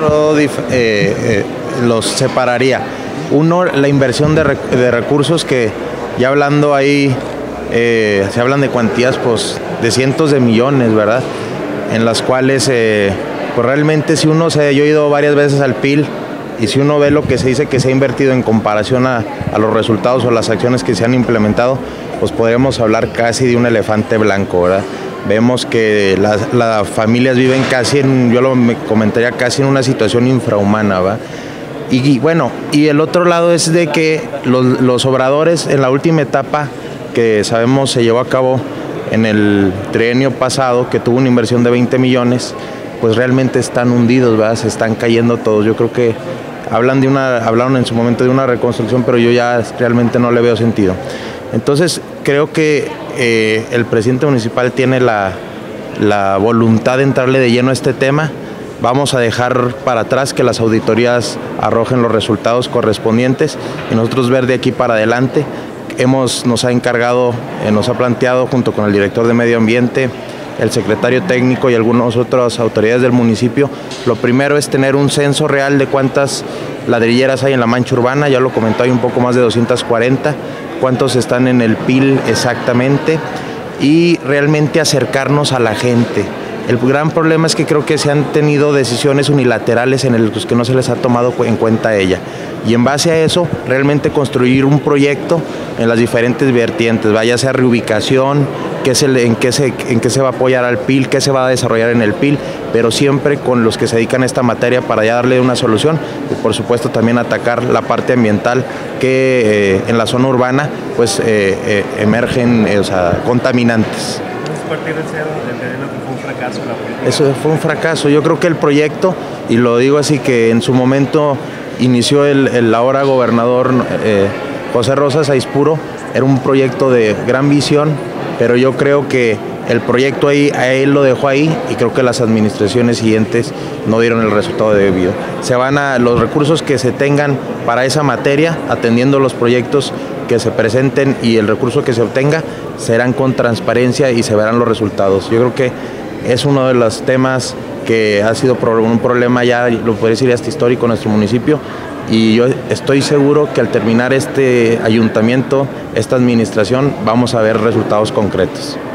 los separaría. Uno, la inversión de recursos que ya hablando ahí, se hablan de cuantías pues, de cientos de millones, ¿verdad? En las cuales pues realmente si uno yo he ido varias veces al PIL y si uno ve lo que se dice que se ha invertido en comparación a los resultados o las acciones que se han implementado, pues podríamos hablar casi de un elefante blanco, ¿verdad? Vemos que las familias viven casi me comentaría casi en una situación infrahumana, ¿verdad? Y bueno, y el otro lado es de que los obradores en la última etapa que sabemos se llevó a cabo en el trienio pasado, que tuvo una inversión de 20 millones, pues realmente están hundidos, ¿verdad? Se están cayendo todos. Yo creo que hablaron en su momento de una reconstrucción, pero yo ya realmente no le veo sentido. Entonces creo que el presidente municipal tiene la voluntad de entrarle de lleno a este tema. Vamos a dejar para atrás que las auditorías arrojen los resultados correspondientes y nosotros ver de aquí para adelante. Nos ha planteado junto con el director de Medio Ambiente, el secretario técnico y algunas otras autoridades del municipio. Lo primero es tener un censo real de cuántas ladrilleras hay en la mancha urbana, ya lo comentó, hay un poco más de 240, cuántos están en el PIL exactamente y realmente acercarnos a la gente. El gran problema es que creo que se han tenido decisiones unilaterales en los que no se les ha tomado en cuenta a ella. Y en base a eso, realmente construir un proyecto en las diferentes vertientes, ya sea reubicación, en qué se va a apoyar al PIL, qué se va a desarrollar en el PIL, pero siempre con los que se dedican a esta materia para ya darle una solución y por supuesto también atacar la parte ambiental que en la zona urbana pues emergen contaminantes. Partir de cero, entendiendo que fue un fracaso la política. Eso fue un fracaso. Yo creo que el proyecto, y lo digo así, que en su momento inició el ahora gobernador José Rosa Saizpuro, era un proyecto de gran visión, pero yo creo que el proyecto a él lo dejó ahí y creo que las administraciones siguientes no dieron el resultado debido. Los recursos que se tengan para esa materia, atendiendo los proyectos que se presenten y el recurso que se obtenga, serán con transparencia y se verán los resultados. Yo creo que es uno de los temas que ha sido un problema ya, lo podría decir, hasta histórico en nuestro municipio, y yo estoy seguro que al terminar este ayuntamiento, esta administración, vamos a ver resultados concretos.